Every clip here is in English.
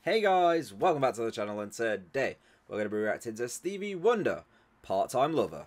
Hey guys, welcome back to the channel, and today we're going to be reacting to Stevie Wonder, Part-Time Lover.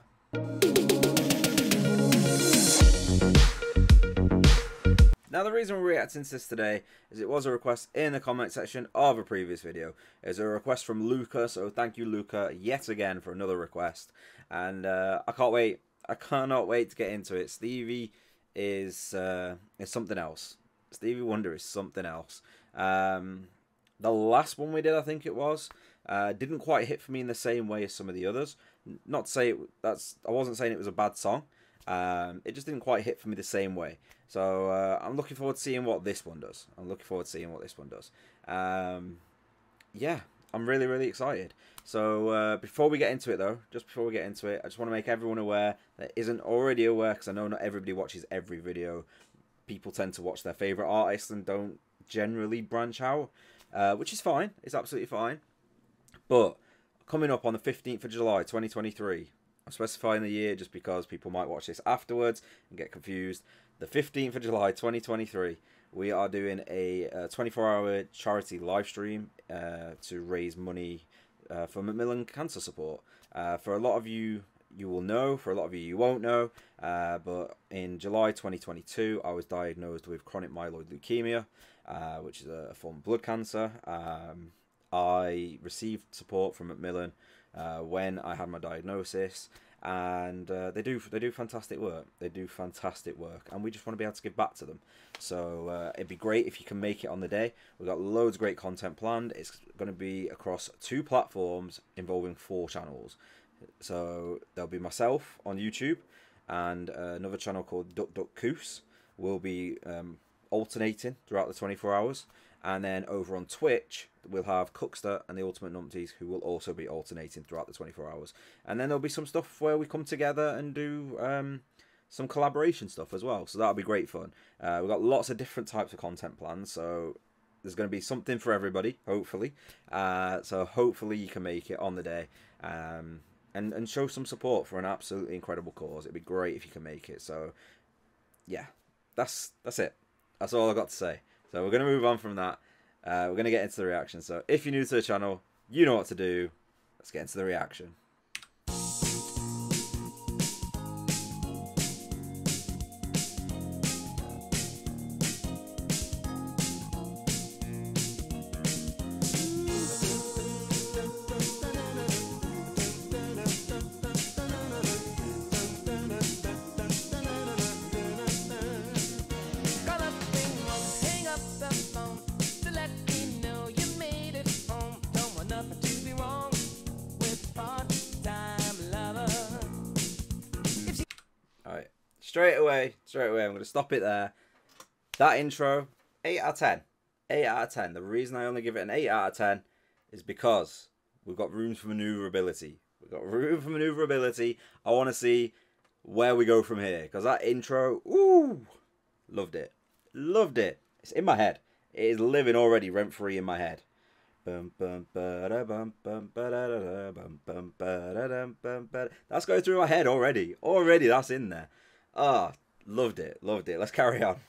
Now the reason we're reacting to this today is it was a request in the comment section of a previous video. It's a request from Luca, so thank you Luca yet again for another request. And I can't wait. I cannot wait to get into it. Stevie is something else. Stevie Wonder is something else. The last one we did, I think it was, didn't quite hit for me in the same way as some of the others. Not to say I wasn't saying it was a bad song. It just didn't quite hit for me the same way. So I'm looking forward to seeing what this one does. Yeah, I'm really excited. So before we get into it though, I just want to make everyone aware that isn't already aware, because I know not everybody watches every video. People tend to watch their favourite artists and don't generally branch out. Which is fine. It's absolutely fine. But coming up on the 15th of July 2023, I'm specifying the year just because people might watch this afterwards and get confused. The 15th of July 2023, we are doing a 24-hour charity live stream to raise money for Macmillan cancer support. For a lot of you, you will know. For a lot of you won't know. But in July 2022, I was diagnosed with chronic myeloid leukemia, which is a form of blood cancer. I received support from Macmillan when I had my diagnosis, and they do fantastic work. And we just want to be able to give back to them. So it'd be great if you can make it on the day. We've got loads of great content planned. It's going to be across 2 platforms involving 4 channels. So there'll be myself on YouTube, and another channel called Duck Duck Coos will be alternating throughout the 24 hours. And then over on Twitch, we'll have Cookster and the Ultimate Numpties, who will also be alternating throughout the 24 hours. And then there'll be some stuff where we come together and do some collaboration stuff as well. So that'll be great fun. We've got lots of different types of content plans, so there's going to be something for everybody, hopefully. So hopefully you can make it on the day. And show some support for an absolutely incredible cause. It'd be great if you can make it. So, yeah, that's it. That's all I've got to say. So we're going to move on from that. We're going to get into the reaction. So if you're new to the channel, you know what to do. Let's get into the reaction. Straight away, I'm going to stop it there. That intro, 8 out of 10. 8 out of 10. The reason I only give it an 8 out of 10 is because we've got room for maneuverability. I want to see where we go from here, because that intro, ooh, loved it. It's in my head. It is living already rent-free in my head. That's going through my head already. Already that's in there. Ah, loved it. Let's carry on.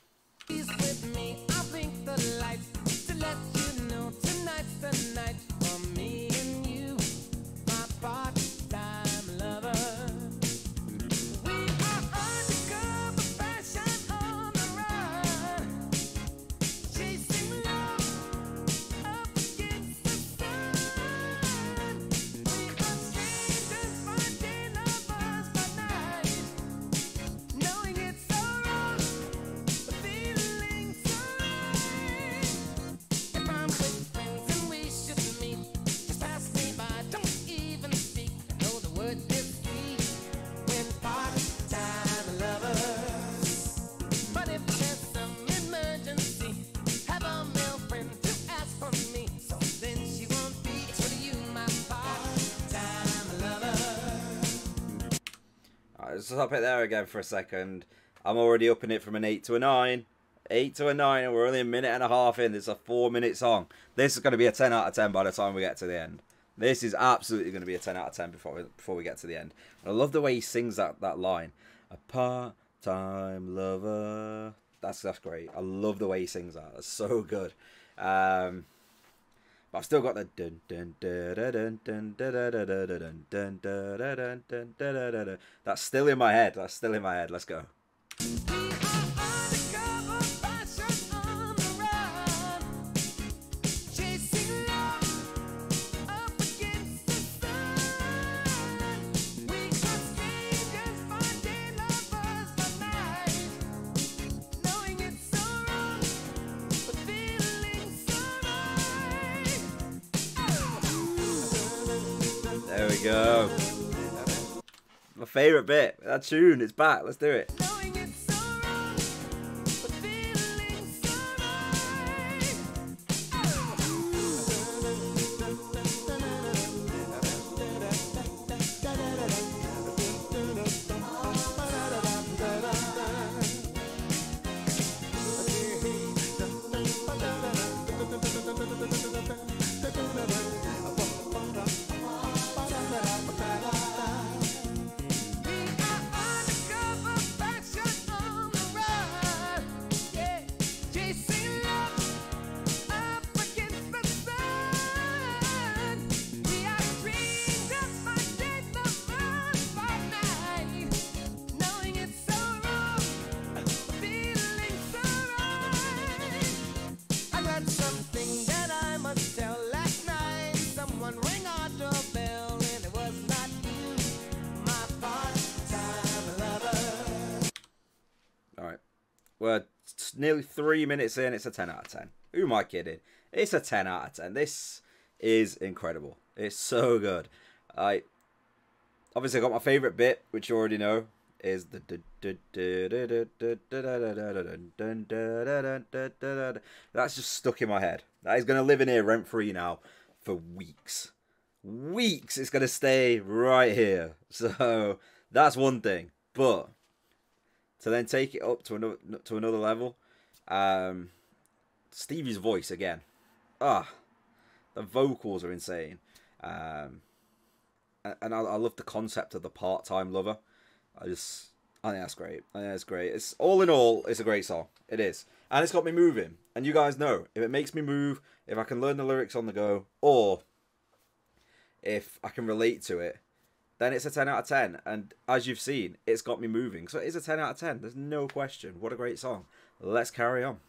Let's stop it there again for a second. I'm already upping it from an 8 to a 9. 8 to a 9, and we're only a minute and a half in. This is a 4-minute song. This is going to be a 10 out of 10 by the time we get to the end. This is absolutely going to be a 10 out of 10 before we get to the end. And I love the way he sings that line. A part-time lover. That's great. I love the way he sings that. That's so good. But I've still got the dun dun dun dun dun dun dun dun dun dun dun dun dun dun. That's still in my head. That's still in my head. Let's go. There we go. My favourite bit. That tune. It's back. Let's do it. We're nearly 3 minutes in. It's a 10 out of 10. Who am I kidding? It's a 10 out of 10. This is incredible. It's so good. Obviously I got my favourite bit, which you already know, is the that's just stuck in my head. That is going to live in here rent free now for weeks. Weeks. It's going to stay right here. So that's one thing. But to then take it up to another level, Stevie's voice again. The vocals are insane. And I love the concept of the part-time lover. I think that's great. I think that's great. It's all in all, it's a great song. It is, and it's got me moving. And you guys know, if it makes me move, if I can learn the lyrics on the go, or if I can relate to it, then it's a 10 out of 10. And as you've seen, it's got me moving. So it is a 10 out of 10. There's no question. What a great song. Let's carry on.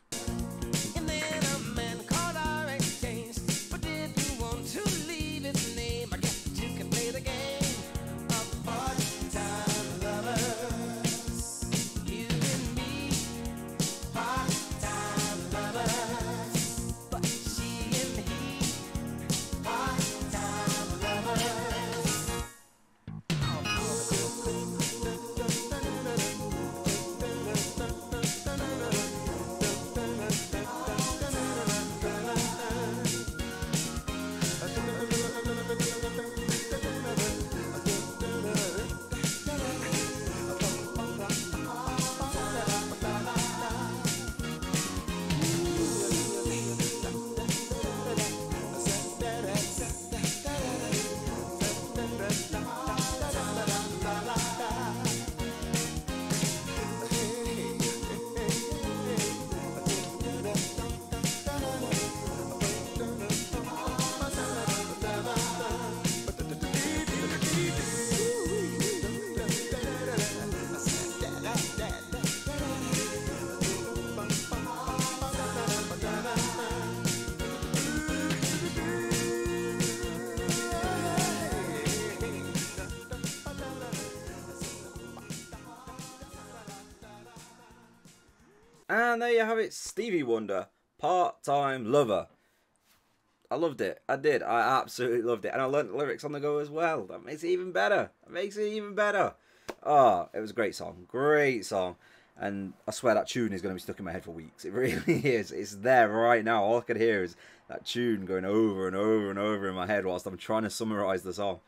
And there you have it, Stevie Wonder, Part-Time Lover. I loved it. I did. I absolutely loved it. And I learnt the lyrics on the go as well. That makes it even better. That makes it even better. Oh, it was a great song. Great song. And I swear that tune is going to be stuck in my head for weeks. It really is. It's there right now. All I can hear is that tune going over and over and over in my head whilst I'm trying to summarise the song.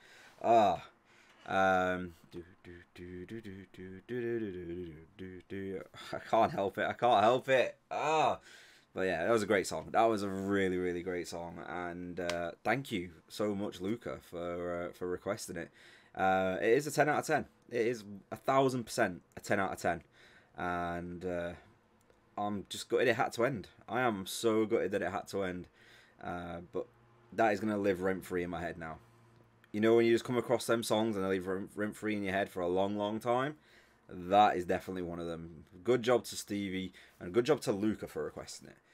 I can't help it. I can't help it. But yeah, that was a great song. That was a really, really great song. And thank you so much, Luca, for requesting it. It is a 10 out of 10. It is 1000% a 10 out of 10. And I'm just gutted it had to end. I am so gutted that it had to end. But that is going to live rent-free in my head now. You know, when you just come across them songs and they live rent-free in your head for a long, long time, that is definitely one of them. Good job to Stevie, and good job to Luca for requesting it.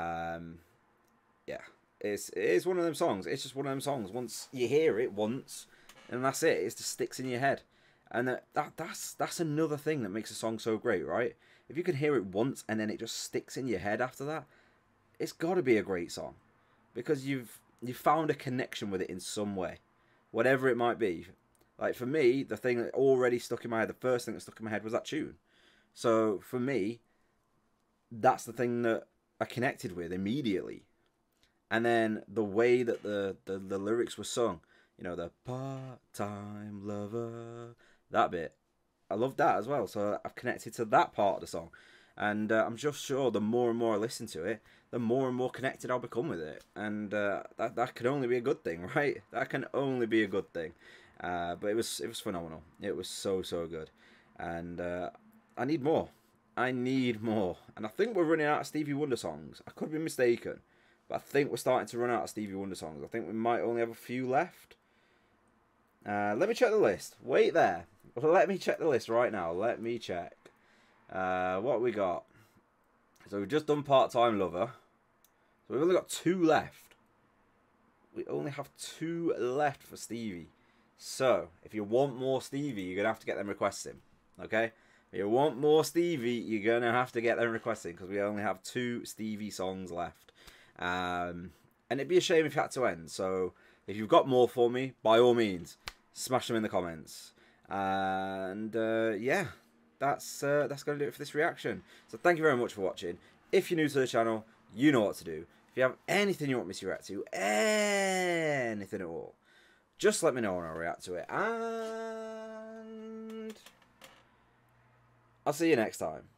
Yeah, it is one of them songs. It's just one of them songs. Once you hear it once, and that's it. It just sticks in your head. And that's another thing that makes a song so great, right? If you can hear it once and then it just sticks in your head after that, it's got to be a great song, because you've found a connection with it in some way, whatever it might be. Like for me, the thing that already stuck in my head, the first thing that stuck in my head was that tune. So for me, that's the thing that I connected with immediately. And then the way that the lyrics were sung, you know, the part-time lover, that bit, I loved that as well. So I've connected to that part of the song. And I'm just sure the more and more I listen to it, the more and more connected I'll become with it. And that can only be a good thing, right? That can only be a good thing. But it was phenomenal. It was so good. And I need more. I need more. And I think we're running out of Stevie Wonder songs. I could be mistaken, but I think we're starting to run out of Stevie Wonder songs. I think we might only have a few left. Let me check the list. Wait there. Let me check the list right now. Let me check. What we got? So we've just done Part-Time Lover. So we've only got 2 left. We only have 2 left for Stevie. So if you want more Stevie, you're gonna have to get them requesting. Okay? If you want more Stevie, you're gonna have to get them requesting, because we only have 2 Stevie songs left. And it'd be a shame if you had to end. So if you've got more for me, by all means, smash them in the comments. And yeah, that's going to do it for this reaction. So thank you very much for watching. If you're new to the channel, you know what to do. If you have anything you want me to react to, anything at all, just let me know and I'll react to it. And I'll see you next time.